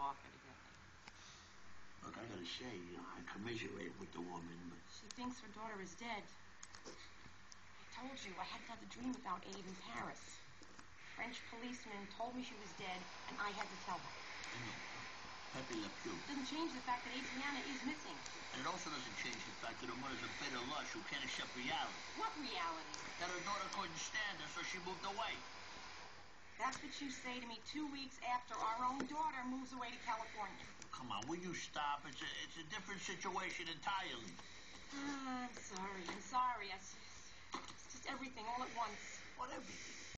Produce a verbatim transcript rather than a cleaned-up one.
off, evidently. Look, I gotta say, you know, I commiserate with the woman, but... She thinks her daughter is dead. I told you, I had another dream about Abe in Paris. French policeman told me she was dead, and I had to tell her. I know. Pepe Le Pew. Doesn't change the fact that Adriana is missing. And it also doesn't change the fact that her mother's a bitter lush who can't accept reality. What reality? That her daughter couldn't stand her, so she moved away. That's what you say to me two weeks after our own daughter moves away to California. Come on, will you stop? It's a, it's a different situation entirely. Ah, I'm sorry. I'm sorry. It's, it's just everything all at once. What everything?